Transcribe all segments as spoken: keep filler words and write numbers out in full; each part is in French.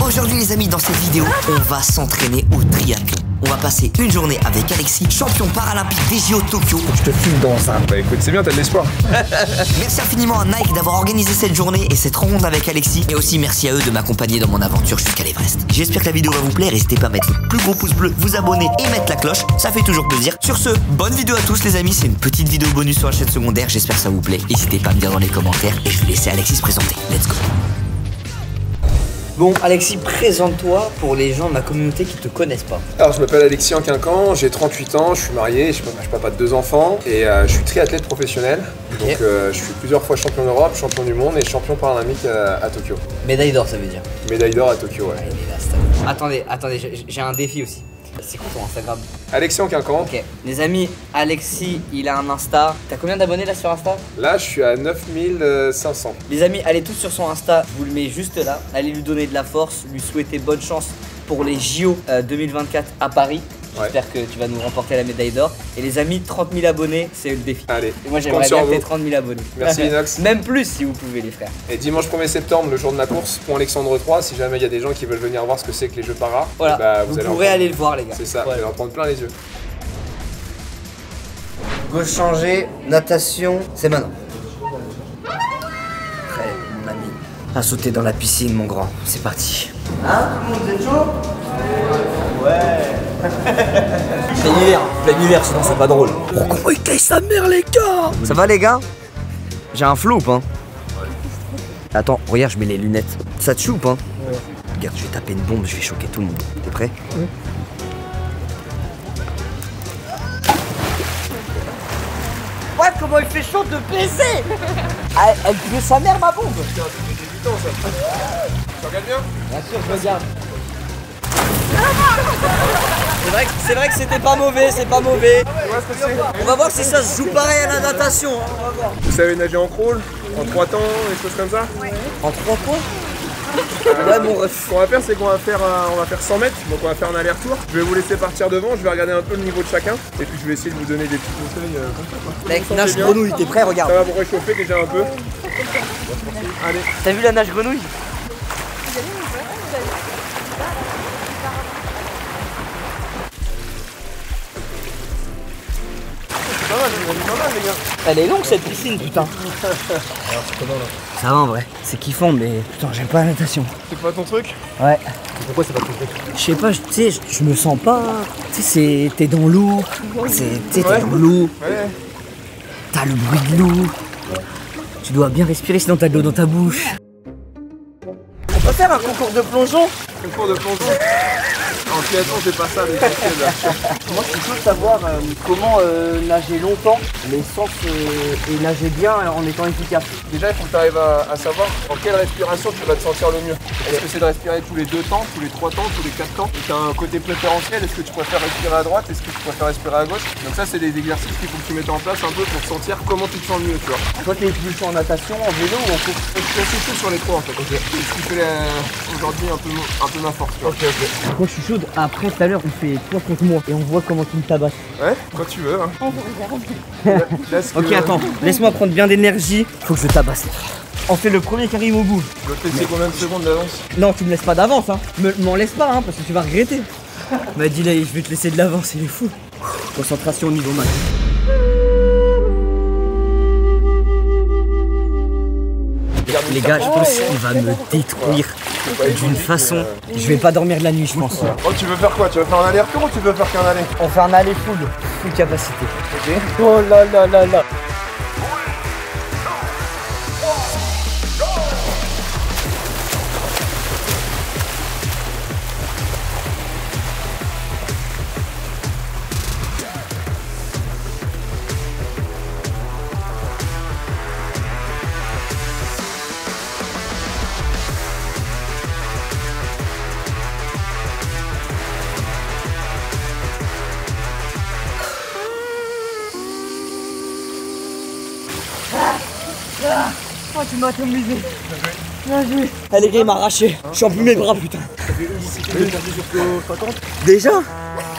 Aujourd'hui les amis, dans cette vidéo, on va s'entraîner au triathlon. On va passer une journée avec Alexis, champion paralympique des J O de Tokyo. Je te filme dans ça. Bah écoute, c'est bien, t'as de l'espoir. Merci infiniment à Nike d'avoir organisé cette journée et cette rencontre avec Alexis. Et aussi merci à eux de m'accompagner dans mon aventure jusqu'à l'Everest. J'espère que la vidéo va vous plaire. N'hésitez pas à mettre le plus gros pouce bleu, vous abonner et mettre la cloche. Ça fait toujours plaisir. Sur ce, bonne vidéo à tous les amis. C'est une petite vidéo bonus sur la chaîne secondaire. J'espère que ça vous plaît. N'hésitez pas à me dire dans les commentaires. Et je vais laisser Alexis se présenter. Let's go. Bon, Alexis, présente-toi pour les gens de ma communauté qui te connaissent pas. Alors, je m'appelle Alexis Anquincan, j'ai trente-huit ans, je suis marié, je suis papa de deux enfants et euh, je suis triathlète professionnel. Okay. Donc, euh, je suis plusieurs fois champion d'Europe, champion du monde et champion paralympique à, à Tokyo. Médaille d'or, ça veut dire. Médaille d'or à Tokyo, ouais. Ah, il est là, c'est... Attendez, attendez, j'ai un défi aussi. C'est quoi ton Instagram? Alexis Anquincan. Ok, les amis, Alexis, il a un Insta. T'as combien d'abonnés là sur Insta? Là, je suis à neuf mille cinq cents. Les amis, allez tous sur son Insta, je vous le mets juste là. Allez lui donner de la force, lui souhaiter bonne chance pour les J O euh, deux mille vingt-quatre à Paris. J'espère ouais. que tu vas nous remporter la médaille d'or. Et les amis, trente mille abonnés, c'est le défi. Allez. Et moi j'aimerais bien que t'aies trente mille abonnés. Merci Inox. Même plus si vous pouvez les frères. Et dimanche premier septembre, le jour de ma course, Pont Alexandre trois, si jamais il y a des gens qui veulent venir voir ce que c'est que les jeux para, voilà. bah, vous, vous allez pourrez aller le voir les gars. C'est ça, ouais. vous allez en prendre plein les yeux. Gauche changée, natation, c'est maintenant. Prêt mon ami à sauter dans la piscine mon grand, c'est parti. Hein, tout le monde, vous êtes chaud? Ouais. Plein hiver, plein hiver, sinon c'est pas drôle. Oh, comment il caille sa mère les gars. Ça va les gars? J'ai un flou hein. Ouais. Attends, regarde, je mets les lunettes. Ça te choupe hein? Ouais. Regarde, je vais taper une bombe, je vais choquer tout le monde. T'es prêt? Ouais. Ouais, comment il fait chaud de baiser. Elle, elle veut sa mère ma bombe. C'est un truc de débutant ça. Tu regardes bien? Bien sûr, je regarde. C'est vrai, que, vrai que c'était pas mauvais, c'est pas mauvais. On va voir si ça se joue pareil à la natation. Hein. On va voir. Vous savez nager en crawl, en trois temps, des choses comme ça? Ouais. En trois points? Euh, ouais, bon, ce qu'on va faire, c'est qu'on va faire, euh, on va faire cent mètres, donc on va faire un aller-retour. Je vais vous laisser partir devant, je vais regarder un peu le niveau de chacun, et puis je vais essayer de vous donner des petits conseils euh, comme ça. Quoi. Mec, nage grenouille, t'es prêt? Regarde. Ça va vous réchauffer déjà un peu. Allez. T'as vu la nage grenouille? Pas mal, pas mal, les gars. Elle est longue cette piscine, putain. Alors, c'est comment là? Ça va en vrai, c'est kiffant, mais putain, j'aime pas la natation. C'est pas ton truc? Ouais. Pourquoi c'est pas ton truc? Je sais pas, tu sais, je me sens pas. Tu sais, t'es dans l'eau. Tu sais, t'es ouais. dans l'eau. Ouais. T'as le bruit de l'eau. Ouais. Tu dois bien respirer, sinon t'as de l'eau dans ta bouche. On peut faire un concours de plongeon? Concours de plongeon? En triathlon, c'est pas ça, mais c'est là. Moi, je suis curieux de savoir euh, comment euh, nager longtemps, mais sans euh, et nager bien en étant efficace. Déjà, il faut que tu arrives à, à savoir en quelle respiration tu vas te sentir le mieux. Est-ce que c'est de respirer tous les deux temps, tous les trois temps, tous les quatre temps? Tu as un côté préférentiel, est-ce que tu préfères respirer à droite, est-ce que tu préfères respirer à gauche? Donc ça, c'est des exercices qu'il faut que tu mettes en place un peu pour sentir comment tu te sens le mieux, tu vois. Toi, t'es plus en natation, en vélo ou en course? Je suis assez chaud sur les trois en fait. Okay. C'est ce qui fait euh, aujourd'hui un peu, un peu ma force, tu vois. Ok, ok. Moi, je suis chaude. Après, tout à l'heure, on fait toi contre moi et on voit comment tu me tabasses. Ouais, quand tu veux. Hein. On regarde. Ok, attends, laisse-moi prendre bien d'énergie. Faut que je tabasse. On fait le premier qui arrive au bout. Je dois te laisser combien de secondes d'avance? Non, tu me laisses pas d'avance, hein. M'en laisse pas, hein, parce que tu vas regretter. M'a dit là, je vais te laisser de l'avance, il est fou. Concentration au niveau max. Les gars, je pense qu'il va me détruire d'une façon. Je vais pas dormir de la nuit, je pense. Oh, tu veux faire quoi? Tu veux faire un aller-retour ou tu veux faire qu'un aller? On fait un aller full, full capacité. Ok. Oh là là là là. Oh, tu m'as atomisé. Bien joué. Eh les gars, il m'a arraché. Je suis en plus mes bras, putain. Déjà?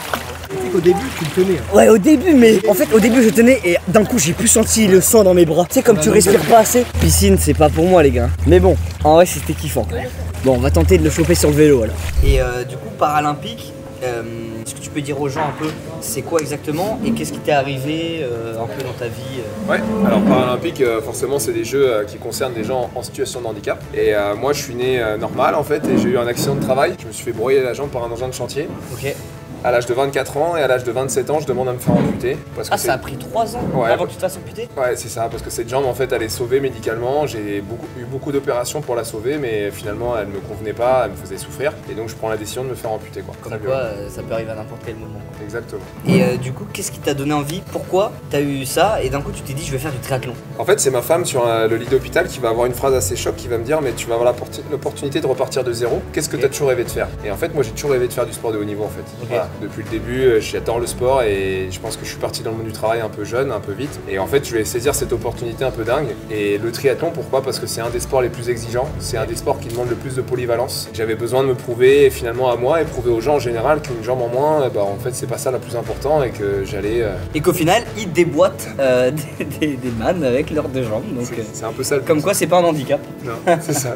Tu sais qu'au début, tu le tenais. Hein. Ouais, au début, mais en fait, au début, je tenais et d'un coup, j'ai plus senti le sang dans mes bras. Tu sais, comme tu respires pas assez. Piscine, c'est pas pour moi, les gars. Mais bon, en vrai, c'était kiffant. Bon, on va tenter de le choper sur le vélo alors. Et euh, du coup, paralympique, euh, est-ce que tu peux dire aux gens un peu c'est quoi exactement et qu'est-ce qui t'est arrivé euh, un peu dans ta vie euh... Ouais, alors paralympique, euh, forcément, c'est des jeux euh, qui concernent des gens en situation de handicap. Et euh, moi, je suis né euh, normal en fait, et j'ai eu un accident de travail. Je me suis fait broyer la jambe par un engin de chantier. Ok. À l'âge de vingt-quatre ans et à l'âge de vingt-sept ans, je demande à me faire amputer. Parce que ah, ça a pris trois ans ouais, avant que tu te fasses amputer? Ouais, c'est ça, parce que cette jambe, en fait, elle est sauvée médicalement. J'ai beaucoup, eu beaucoup d'opérations pour la sauver, mais finalement, elle me convenait pas, elle me faisait souffrir. Et donc, je prends la décision de me faire amputer, quoi. Comme quoi, euh, ça peut arriver à n'importe quel moment. Quoi. Exactement. Et euh, du coup, qu'est-ce qui t'a donné envie? Pourquoi t'as eu ça? Et d'un coup, tu t'es dit, je vais faire du triathlon. En fait, c'est ma femme sur euh, le lit d'hôpital qui va avoir une phrase assez choc qui va me dire, mais tu vas avoir l'opportunité de repartir de zéro. Qu'est-ce que okay. tu as toujours rêvé de faire? Et en fait, moi, j'ai toujours rêvé de faire du sport de haut niveau, en fait. Okay. Voilà. Depuis le début, j'adore le sport et je pense que je suis parti dans le monde du travail un peu jeune, un peu vite. Et en fait, je vais saisir cette opportunité un peu dingue. Et le triathlon, pourquoi? Parce que c'est un des sports les plus exigeants. C'est un des sports qui demande le plus de polyvalence. J'avais besoin de me prouver finalement à moi et prouver aux gens en général qu'une jambe en moins, bah, en fait, c'est pas ça le plus important et que j'allais. Euh... Et qu'au final, ils déboîtent euh, des, des, des mannes avec leurs deux jambes. Donc, c'est un peu ça. Le comme quoi, c'est pas un handicap. Non, c'est ça.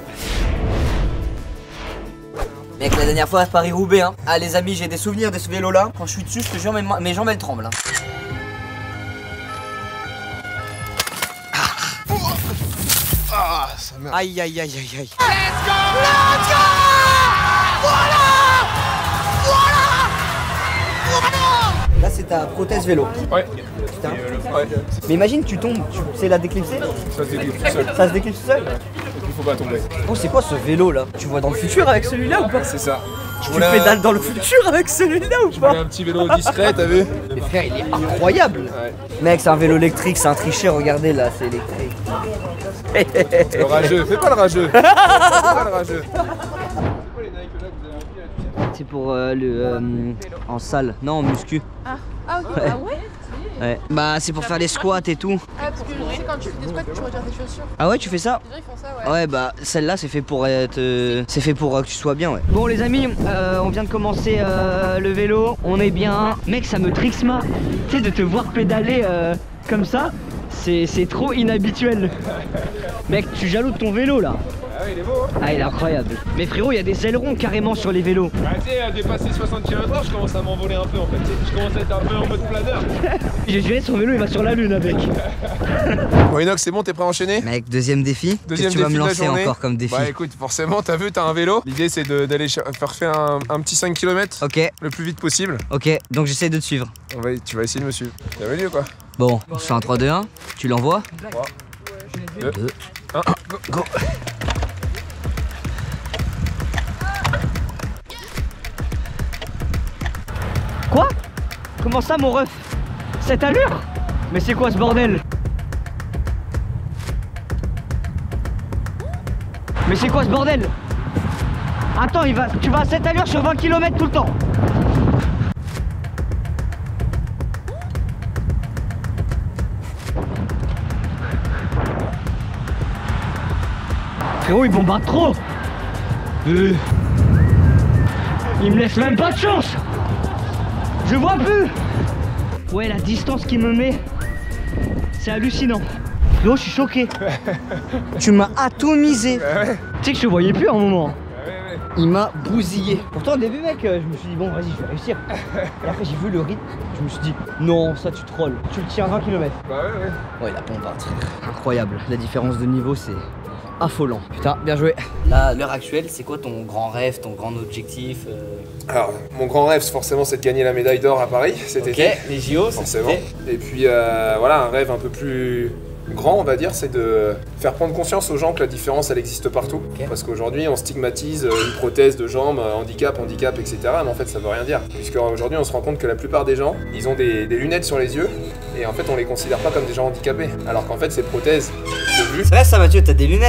Mec, la dernière fois à Paris-Roubaix, hein. Ah les amis, j'ai des souvenirs de ce vélo là. Quand je suis dessus, je te jure, mes, mes jambes elles tremblent. Hein. Ah, ça merde. Aïe aïe aïe aïe aïe. Let's go! Let's go! Voilà! Voilà! Là c'est ta prothèse vélo. Ouais. Putain. Ouais. Mais imagine tu tombes, tu sais la déclipser? Ça se déclipse tout seul. Ça se déclipse tout seul? Il faut pas tomber. Oh c'est quoi ce vélo là? Tu vois dans le futur avec celui-là ou pas? C'est ça. Je tu pédales un... dans le futur avec celui-là ou pas? Un petit vélo discret, t'as vu? Mais frère, il est incroyable. Ouais. Mec, c'est un vélo électrique, c'est un tricheur, regardez là, c'est électrique. Le rageux, fais pas le rageux. Fais pas le rageux. C'est pour euh, le euh, en salle, non en muscu. Ah, ah ok, ouais. Ah ouais? Ouais. Bah c'est pour faire les squats et tout. Ah parce que tu sais quand tu fais des squats tu retires tes chaussures. Ah ouais tu fais ça? Les gens ils font ça ouais. Ouais bah celle-là c'est fait pour être euh, c'est fait pour euh, que tu sois bien ouais. Bon les amis, euh, on vient de commencer euh, le vélo, on est bien. Mec ça me trixma, tu sais de te voir pédaler euh, comme ça, c'est trop inhabituel. Mec tu jaloux de ton vélo là. Ah oui, il est beau hein. Ah il est incroyable. Mais frérot il y a des ailerons carrément sur les vélos. Bah tu sais à dépasser soixante kilomètres heure je commence à m'envoler un peu en fait. Je commence à être un peu en mode planeur. J'ai juré son vélo il va sur la lune avec. Bon Inox c'est bon, t'es prêt à enchaîner? Mec deuxième défi. Deuxième tu défi vas me de la lancer journée. encore comme défi? Bah écoute forcément t'as vu t'as un vélo. L'idée c'est d'aller faire faire un, un petit cinq kilomètres. Ok. Le plus vite possible. Ok donc j'essaie de te suivre. On va, tu vas essayer de me suivre. T'as vu quoi? Bon je fais un trois deux un. Tu l'envoies? trois deux un go, go. Quoi? Comment ça mon ref? Cette allure? Mais c'est quoi ce bordel? Mais c'est quoi ce bordel? Attends, il va, tu vas à cette allure sur vingt kilomètres tout le temps. Frérot, il bombarde trop. euh... Il me laisse même pas de chance. Je vois plus. Ouais la distance qu'il me met, c'est hallucinant. Frérot je suis choqué. Tu m'as atomisé. Bah ouais. Tu sais que je te voyais plus à un moment. Bah ouais, ouais. Il m'a bousillé. Pourtant au début mec je me suis dit bon vas-y je vais réussir. Et après j'ai vu le rythme, je me suis dit non ça tu trolls. Tu le tiens à vingt kilomètres. Bah ouais ouais. Ouais la pompe incroyable. La différence de niveau c'est affolant. Putain, bien joué. Là, à l'heure actuelle, c'est quoi ton grand rêve, ton grand objectif euh... Alors, mon grand rêve, forcément, c'est de gagner la médaille d'or à Paris cet okay, été. Les J O, forcément. Et puis, euh, voilà, un rêve un peu plus grand, on va dire, c'est de faire prendre conscience aux gens que la différence, elle existe partout. Okay. Parce qu'aujourd'hui, on stigmatise une prothèse de jambe, handicap, handicap, et cetera. Mais en fait, ça veut rien dire. Puisqu'aujourd'hui, on se rend compte que la plupart des gens, ils ont des, des lunettes sur les yeux. Et en fait, on les considère pas comme des gens handicapés. Alors qu'en fait, ces prothèses de vue... C'est vrai ça, Mathieu, t'as des lunettes?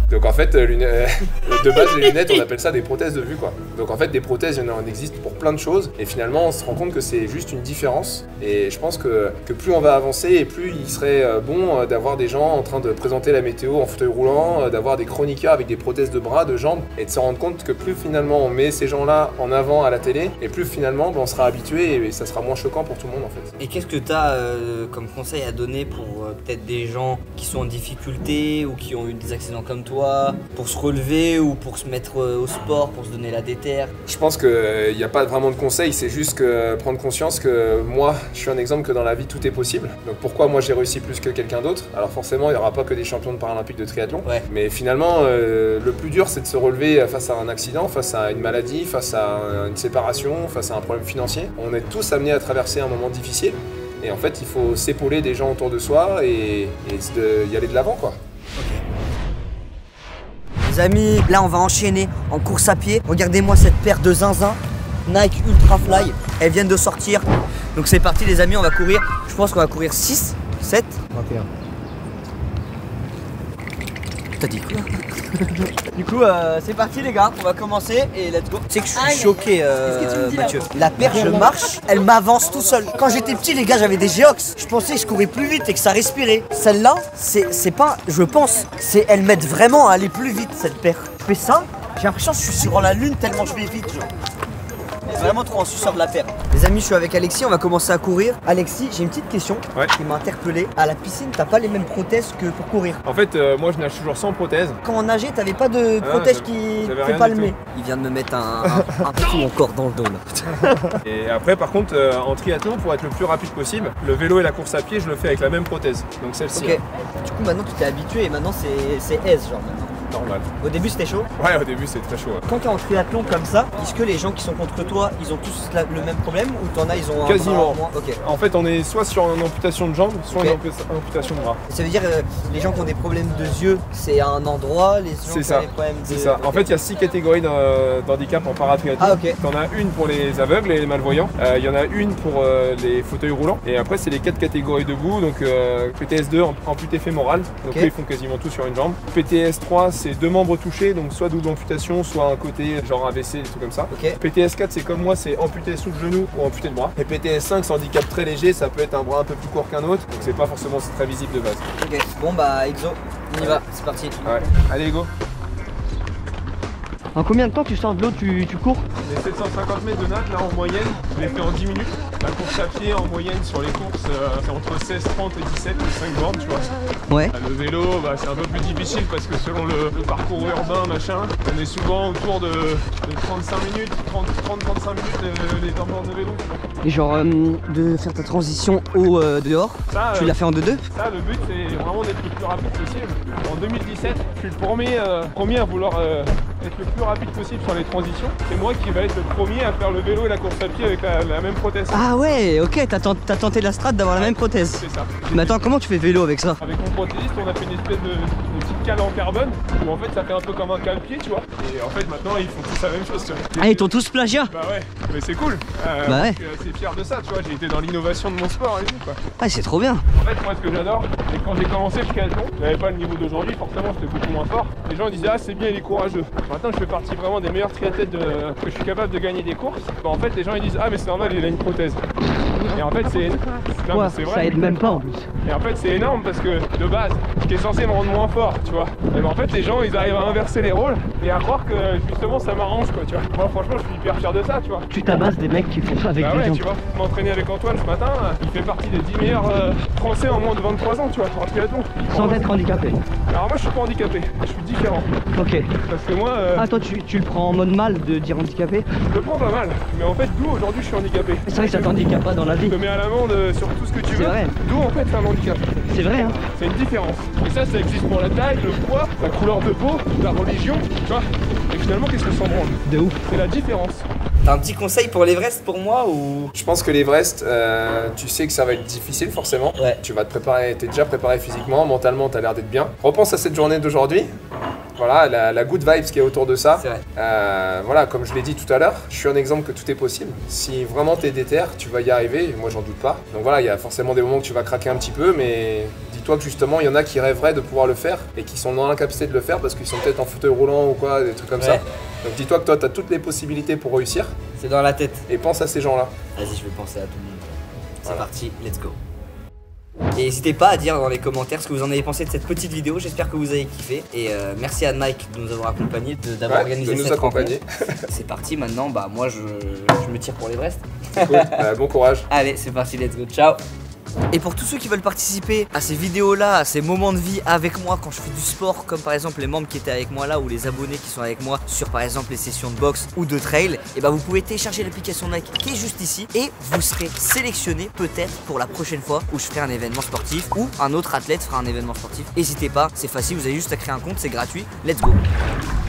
Donc en fait, lunettes, de base, les lunettes, on appelle ça des prothèses de vue, quoi. Donc en fait, des prothèses, il y en a- en existe pour plein de choses. Et finalement, on se rend compte que c'est juste une différence. Et je pense que, que plus on va avancer, et plus il serait euh, bon euh, d'avoir des gens en train de présenter la météo en fauteuil roulant, euh, d'avoir des chroniqueurs avec des prothèses de bras, de jambes, et de se rendre compte que plus finalement on met ces gens-là en avant à la télé, et plus finalement ben, on sera habitué et, et ça sera moins choquant pour tout le monde en fait. Et qu'est-ce que tu as euh, comme conseil à donner pour euh, peut-être des gens qui sont en difficulté ou qui ont eu des accidents comme toi, pour se relever ou pour se mettre euh, au sport, pour se donner la déterre? Je pense qu'il n'y a pas vraiment de conseil, c'est juste que prendre conscience que moi, je suis un exemple que dans la vie tout est possible. Donc pourquoi moi j'ai réussi plus que quelqu'un d'autre? Alors forcément, il n'y aura pas que des champions de paralympique de triathlon. Ouais. Mais finalement, euh, le plus dur, c'est de se relever face à un accident, face à une maladie, face à une séparation, face à un problème financier. On est tous amenés à traverser un moment difficile. Et en fait, il faut s'épauler des gens autour de soi et, et de, y aller de l'avant, quoi. Les amis, là on va enchaîner en course à pied. Regardez-moi cette paire de zinzin Nike Ultra Fly. Elles viennent de sortir. Donc c'est parti les amis, on va courir. Je pense qu'on va courir six, sept, vingt et un. T'as dit quoi? Du coup, euh, c'est parti les gars, on va commencer et let's go. Tu sais que je suis Aïe. choqué, euh, Qu'est-ce que tu me dis, là Mathieu. La paire, je marche, elle m'avance tout seul. Quand j'étais petit, les gars, j'avais des Geox. Je pensais que je courais plus vite et que ça respirait. Celle-là, c'est c'est pas, je pense, c'est elle m'aide vraiment à aller plus vite cette paire. Je fais ça, j'ai l'impression que je suis sur la lune tellement je vais vite. Genre. Vraiment trop en suceur de la paire. Les amis, je suis avec Alexis, on va commencer à courir. Alexis, j'ai une petite question Ouais. qui m'a interpellé. À la piscine, t'as pas les mêmes prothèses que pour courir. En fait, euh, moi je nage toujours sans prothèse. Quand on nageait, t'avais pas de Ah, protège j'avais- qui j'avais fait rien pas du le tout. nez. Il vient de me mettre un, un, un coup encore dans le dos là. Et après, par contre, euh, en triathlon, pour être le plus rapide possible, le vélo et la course à pied, je le fais avec la même prothèse. Donc celle-ci. Ok. Du coup, maintenant tu t'es habitué et maintenant c'est c'est aise genre maintenant. hein, normal. Au début c'était chaud. Ouais, au début, c'est très chaud. ouais. Quand t'es en triathlon comme ça, est-ce que les gens qui sont contre toi, ils ont tous la- le même problème ou t'en as, ils ont un Quasiment. bras en moins? Ok. En fait, on est soit sur une amputation de jambe, soit Ok. une ampu- amputation de bras. Ça veut dire euh, les gens qui ont des problèmes de yeux, c'est à un endroit, les gens C'est qui ça. ont des problèmes de... C'est ça. En fait, il y a six catégories d'ha- d'handicap en paratriathlon. Ah, ok. T'en as une pour les aveugles et les malvoyants. Euh, Il y en a une pour euh, les fauteuils roulants. Et après, c'est les quatre catégories debout. Donc euh, P T S deux, am- amputé fémoral. Donc Ok. eux, ils font quasiment tout sur une jambe. P T S trois, c'est deux membres touchés. Donc soit double amputation, soit un côté genre A V C, des trucs comme ça. Ok. P T S quatre, c'est comme moi, c'est amputé sous le genou ou amputé de bras. Et P T S cinq, c'est handicap très léger. Ça peut être un bras un peu plus court qu'un autre. Donc c'est pas forcément très visible de base. Ok. Bon bah Exo, on y va, c'est parti. Ouais. Allez, go. En combien de temps tu sors de l'eau, tu, tu cours? Les sept cent cinquante mètres de natte, là en moyenne, je les fais en dix minutes. La course à pied en moyenne sur les courses, euh, c'est entre seize trente et dix-sept, les cinq bornes, tu vois. Ouais. Ah, le vélo, bah, c'est un peu plus difficile parce que selon le, le parcours urbain, machin, on est souvent autour de, de trente-cinq minutes, trente à trente-cinq minutes les, les bornes de vélo. Et genre euh, de faire ta transition au euh, dehors, Ça, tu euh, l'as fait en deux deux? Ça, le but, c'est vraiment d'être le plus rapide possible. En deux mille dix-sept, je suis le premier, euh, premier à vouloir euh, être le plus rapide possible sur les transitions. C'est moi qui va être le premier à faire le vélo et la course à pied avec la, la même prothèse. Ah ouais, ok, t'as tent- t'as tenté la strat d'avoir la même prothèse. C'est ça. Mais attends, comment tu fais vélo avec ça? Avec mon prothésiste, on a fait une espèce de, de petite cale en carbone où en fait ça fait un peu comme un cale-pied, tu vois. Et en fait maintenant ils font tous la même chose, tu vois. Ah, ils t'ont tous plagiat? Bah ouais, mais c'est cool. Euh, Bah ouais. donc, euh, c'est fier de ça, tu vois. J'ai été dans l'innovation de mon sport et tout, quoi. Ah, c'est trop bien. En fait, moi ce que j'adore, c'est que quand j'ai commencé le triathlon, j'avais pas le niveau d'aujourd'hui, forcément j'étais beaucoup moins fort. Les gens disaient ah c'est bien, il est courageux. Maintenant je fais partie vraiment des meilleurs triathlètes de... que je suis capable de gagner des courses. Bah, en fait les gens ils disent ah mais c'est normal, il a une prothèse. Et en fait c'est non, mais c'est vrai. ça aide même pas en plus. Et en fait c'est énorme parce que de base, ce qui est censé me rendre moins fort, tu vois. Et ben en fait les gens ils arrivent à inverser les rôles et à croire que justement ça m'arrange quoi, tu vois. Moi franchement je suis hyper fier de ça, tu vois. Tu tabasses des mecs qui font ça avec Bah des ouais, jambes. tu vois, m'entraîner avec Antoine ce matin, il fait partie des dix meilleurs euh, français en moins de vingt-trois ans, tu vois, en triathlon. Sans être handicapé. Alors moi je suis pas handicapé, je suis différent. Ok. Parce que moi, euh, Ah, toi tu, tu le prends en mode mal de dire handicapé? je le prends pas mal. Mais en fait d'où aujourd'hui je suis handicapé. C'est vrai que ça t'handicape pas dans la Je vie. te mets à l'amende euh, sur tout ce que tu veux. C'est vrai. D'où en fait c'est un handicap. C'est vrai, hein? C'est une différence. Et ça, ça existe pour la taille, le poids, la couleur de peau, la religion, tu vois. Et finalement, qu'est-ce que s'en branle? De ouf. C'est la différence. T'as un petit conseil pour l'Everest pour moi ou? Je pense que l'Everest, euh, tu sais que ça va être difficile forcément. Ouais. Tu vas te préparer, t'es déjà préparé physiquement, mentalement, t'as l'air d'être bien. Repense à cette journée d'aujourd'hui. Voilà, la, la good vibes qui est autour de ça. C'est vrai. Euh, voilà, comme je l'ai dit tout à l'heure, je suis un exemple que tout est possible. Si vraiment t'es déter, tu vas y arriver, et moi j'en doute pas. Donc voilà, il y a forcément des moments où tu vas craquer un petit peu, mais dis-toi que justement il y en a qui rêveraient de pouvoir le faire et qui sont dans l'incapacité de le faire parce qu'ils sont peut-être en fauteuil roulant ou quoi, des trucs comme Ouais. ça. Donc dis-toi que toi tu as toutes les possibilités pour réussir C'est dans la tête. et pense à ces gens-là. Vas-y, je vais penser à tout le monde. C'est Voilà. parti, let's go. Et n'hésitez pas à dire dans les commentaires ce que vous en avez pensé de cette petite vidéo. J'espère que vous avez kiffé. Et euh, merci à Mike de nous avoir accompagnés, de- d'avoir Ouais, organisé de nous cette accompagner. rencontre. C'est parti maintenant. Bah moi je, je me tire pour l'Everest. Cool. Bah, bon courage. Allez, c'est parti, let's go. Ciao. Et pour tous ceux qui veulent participer à ces vidéos-là, à ces moments de vie avec moi quand je fais du sport, comme par exemple les membres qui étaient avec moi là ou les abonnés qui sont avec moi sur par exemple les sessions de boxe ou de trail, et bah vous pouvez télécharger l'application Nike qui est juste ici et vous serez sélectionné peut-être pour la prochaine fois où je ferai un événement sportif ou un autre athlète fera un événement sportif. N'hésitez pas, c'est facile, vous avez juste à créer un compte, c'est gratuit. Let's go.